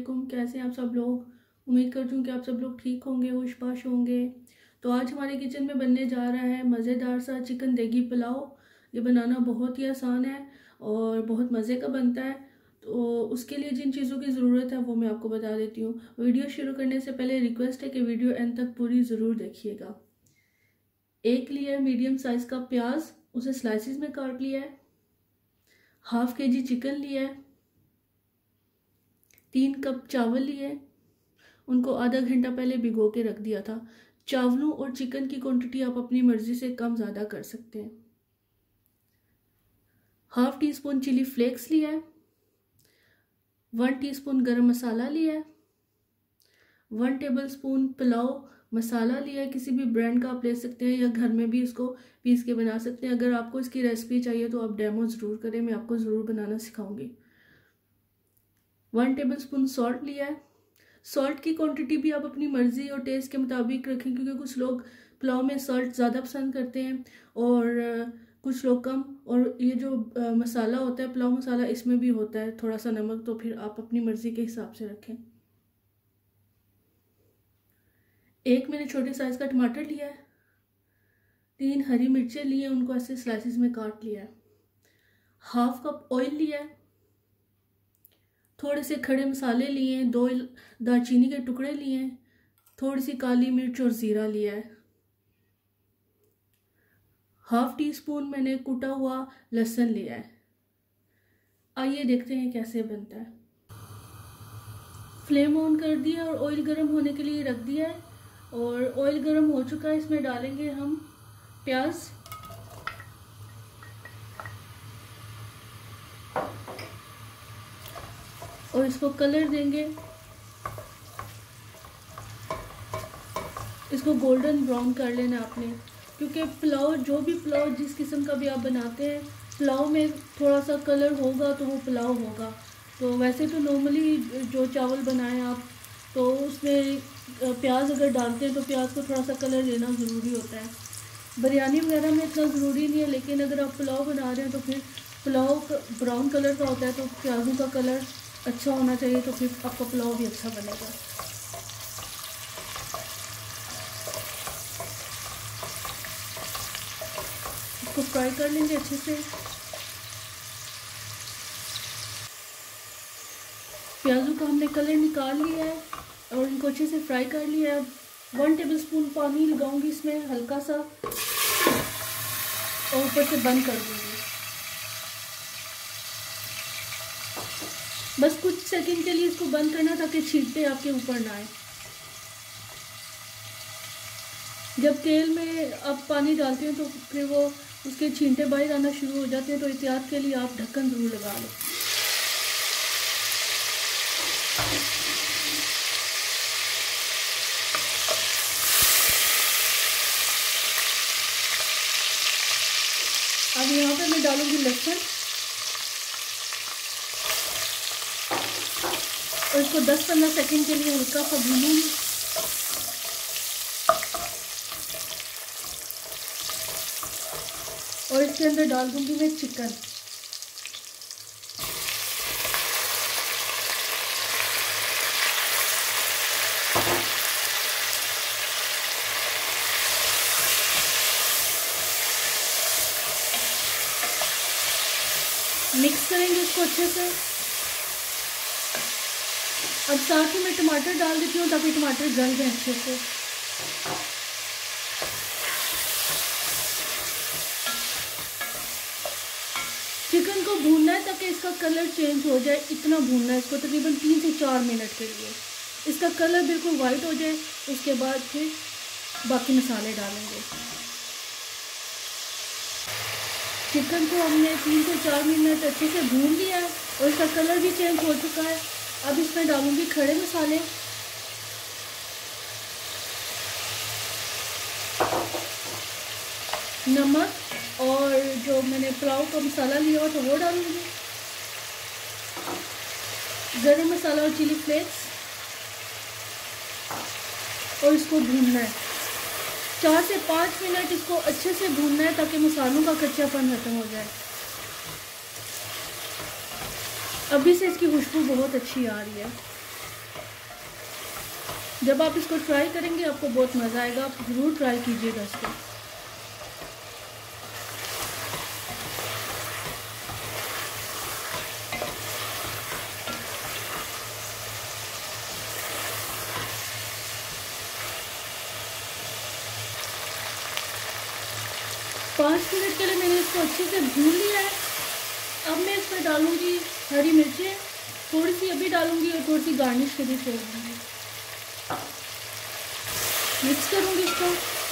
वालेकुम। कैसे हैं आप सब लोग। उम्मीद करती हूँ कि आप सब लोग ठीक होंगे, होश-बाश होंगे। तो आज हमारे किचन में बनने जा रहा है मज़ेदार सा चिकन देगी पुलाव। ये बनाना बहुत ही आसान है और बहुत मज़े का बनता है। तो उसके लिए जिन चीज़ों की ज़रूरत है वो मैं आपको बता देती हूँ। वीडियो शुरू करने से पहले रिक्वेस्ट है कि वीडियो एंड तक पूरी ज़रूर देखिएगा। एक लिया मीडियम साइज़ का प्याज, उसे स्लाइसिस में काट लिया है। हाफ के जी चिकन लिया है। 3 कप चावल लिए, उनको आधा घंटा पहले भिगो के रख दिया था। चावलों और चिकन की क्वांटिटी आप अपनी मर्जी से कम ज़्यादा कर सकते हैं। Half teaspoon chilli flakes लिया है। 1 टीस्पून गरम मसाला लिया है। 1 टेबलस्पून पुलाव मसाला लिया है, किसी भी ब्रांड का आप ले सकते हैं या घर में भी इसको पीस के बना सकते हैं। अगर आपको इसकी रेसिपी चाहिए तो आप डेमो ज़रूर करें, मैं आपको ज़रूर बनाना सिखाऊंगी। 1 टेबलस्पून सॉल्ट लिया है। सॉल्ट की क्वांटिटी भी आप अपनी मर्ज़ी और टेस्ट के मुताबिक रखें, क्योंकि कुछ लोग पुलाव में सॉल्ट ज़्यादा पसंद करते हैं और कुछ लोग कम। और ये जो मसाला होता है पुलाव मसाला, इसमें भी होता है थोड़ा सा नमक, तो फिर आप अपनी मर्ज़ी के हिसाब से रखें। एक मैंने छोटे साइज़ का टमाटर लिया है। 3 हरी मिर्चें लिए, उनको ऐसे स्लाइसिस में काट लिया है। हाफ कप ऑयल लिया है। थोड़े से खड़े मसाले लिए हैं। 2 दालचीनी के टुकड़े लिए हैं। थोड़ी सी काली मिर्च और ज़ीरा लिया है। हाफ टी स्पून मैंने कुटा हुआ लहसुन लिया है। आइए देखते हैं कैसे बनता है। फ्लेम ऑन कर दिया और ऑयल गर्म होने के लिए रख दिया है। और ऑयल गर्म हो चुका है, इसमें डालेंगे हम प्याज। और इसको कलर देंगे, इसको गोल्डन ब्राउन कर लेना आपने, क्योंकि पुलाव जो भी पुलाव जिस किस्म का भी आप बनाते हैं, पुलाव में थोड़ा सा कलर होगा तो वो पुलाव होगा। तो वैसे तो नॉर्मली जो चावल बनाएं आप, तो उसमें प्याज अगर डालते हैं तो प्याज को थोड़ा सा कलर देना ज़रूरी होता है। बिरयानी वगैरह में इतना ज़रूरी नहीं है, लेकिन अगर आप पुलाव बना रहे हैं तो फिर पुलाव ब्राउन कलर का होता है, तो प्याज़ों का कलर अच्छा होना चाहिए, तो फिर आपका पुलाव भी अच्छा बनेगा। इसको फ्राई कर लेंगे अच्छे से। प्याज़ों का हमने कलर निकाल लिया है और इनको अच्छे से फ्राई कर लिया है। 1 टेबलस्पून पानी लगाऊंगी इसमें हल्का सा, और ऊपर से बंद कर दूंगी। बस कुछ सेकंड के लिए इसको बंद करना, ताकि छींटे आपके ऊपर ना आए। जब तेल में आप पानी डालते हैं तो फिर वो उसके छींटे बाहर आना शुरू हो जाते हैं, तो एहतियात के लिए आप ढक्कन ज़रूर लगा लो। अब यहाँ पे मैं डालूंगी लहसुन और इसको 10-15 सेकंड के लिए हल्का सा भूनूंगी। और इसके अंदर डाल दूंगी मैं चिकन। मिक्स करेंगे इसको अच्छे से। अब साथ ही मैं टमाटर डाल देती हूँ, ताकि टमाटर गल जाए अच्छे से। चिकन को भूनना है ताकि इसका कलर चेंज हो जाए, इतना भूनना है इसको, तकरीबन 3 से 4 मिनट के लिए। इसका कलर बिल्कुल वाइट हो जाए, उसके बाद फिर बाकी मसाले डालेंगे। चिकन को हमने 3 से 4 मिनट अच्छे से भून लिया है और इसका कलर भी चेंज हो चुका है। अब इसमें डालूंगी खड़े मसाले। नमक और जो मैंने पुलाव का मसाला लिया हुआ था वो डालूंगी। गरम मसाला और चिली फ्लेक्स, और इसको भूनना है 4 से 5 मिनट। इसको अच्छे से भूनना है ताकि मसालों का कच्चापन खत्म हो जाए। अभी से इसकी खुशबू बहुत अच्छी आ रही है। जब आप इसको ट्राई करेंगे आपको बहुत मज़ा आएगा, आप ज़रूर ट्राई कीजिएगा इसको। पाँच मिनट के लिए मैंने इसको अच्छे से भून लिया है। अब मैं इसमें डालूंगी हरी मिर्चें, थोड़ी सी अभी डालूंगी और थोड़ी सी गार्निश के लिए छोड़ दूंगी। मिक्स करूंगी इसको।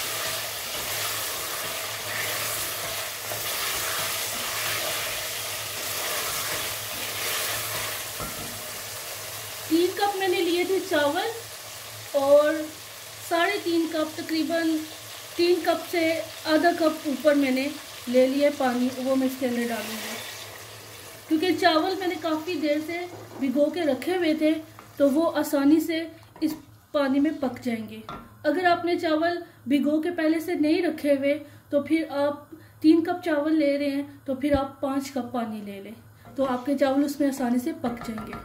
तीन कप मैंने लिए थे चावल और 3.5 कप, तकरीबन 3 कप से आधा कप ऊपर मैंने ले लिया पानी, वो मैं इसके अंदर डालूंगी। क्योंकि चावल मैंने काफ़ी देर से भिगो के रखे हुए थे तो वो आसानी से इस पानी में पक जाएंगे। अगर आपने चावल भिगो के पहले से नहीं रखे हुए तो फिर आप 3 कप चावल ले रहे हैं तो फिर आप 5 कप पानी ले लें, तो आपके चावल उसमें आसानी से पक जाएंगे।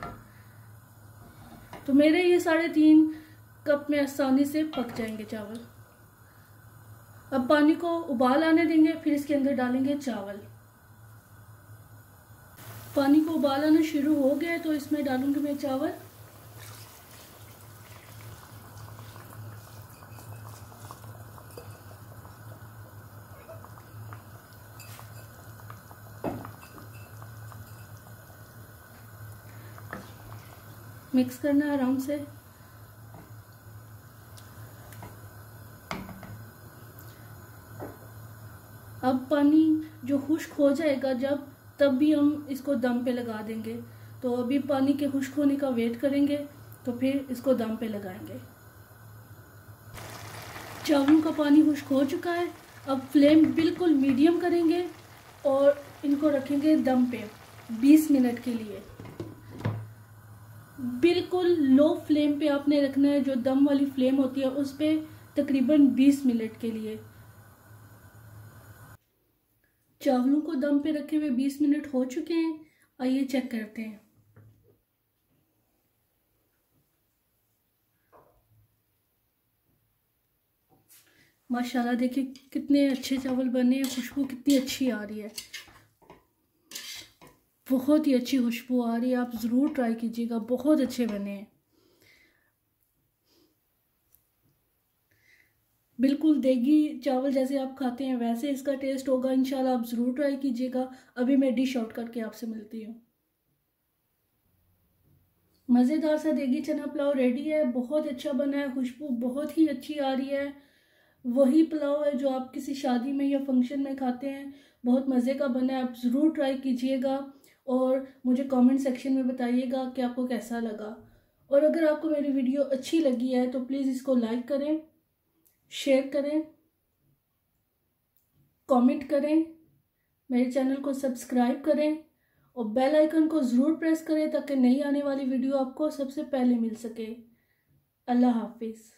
तो मेरे ये 3.5 कप में आसानी से पक जाएंगे चावल। अब पानी को उबाल आने देंगे, फिर इसके अंदर डालेंगे चावल। पानी को उबाल आना शुरू हो गया है तो इसमें डालूंगी मैं चावल। मिक्स करना है आराम से। अब पानी जो खुश्क हो जाएगा जब, तब भी हम इसको दम पे लगा देंगे। तो अभी पानी के खुश्क होने का वेट करेंगे तो फिर इसको दम पे लगाएंगे। चावलों का पानी खुश्क हो चुका है। अब फ्लेम बिल्कुल मीडियम करेंगे और इनको रखेंगे दम पे 20 मिनट के लिए। बिल्कुल लो फ्लेम पे आपने रखना है, जो दम वाली फ्लेम होती है उस पे तकरीबन 20 मिनट के लिए। चावलों को दम पे रखे हुए 20 मिनट हो चुके हैं। आइए चेक करते हैं। माशाल्लाह देखिए कितने अच्छे चावल बने हैं, खुशबू कितनी अच्छी आ रही है, बहुत ही अच्छी खुशबू आ रही है। आप ज़रूर ट्राई कीजिएगा, बहुत अच्छे बने हैं। बिल्कुल देगी चावल जैसे आप खाते हैं वैसे इसका टेस्ट होगा इंशाल्लाह। आप ज़रूर ट्राई कीजिएगा। अभी मैं डिश आउट करके आपसे मिलती हूँ। मज़ेदार सा देगी चना पुलाव रेडी है, बहुत अच्छा बना है, खुशबू बहुत ही अच्छी आ रही है। वही पुलाव है जो आप किसी शादी में या फंक्शन में खाते हैं, बहुत मज़े का बना है। आप ज़रूर ट्राई कीजिएगा और मुझे कमेंट सेक्शन में बताइएगा कि आपको कैसा लगा। और अगर आपको मेरी वीडियो अच्छी लगी है तो प्लीज़ इसको लाइक करें, शेयर करें, कमेंट करें, मेरे चैनल को सब्सक्राइब करें और बेल आइकन को ज़रूर प्रेस करें ताकि नई आने वाली वीडियो आपको सबसे पहले मिल सके। अल्लाह हाफिज़।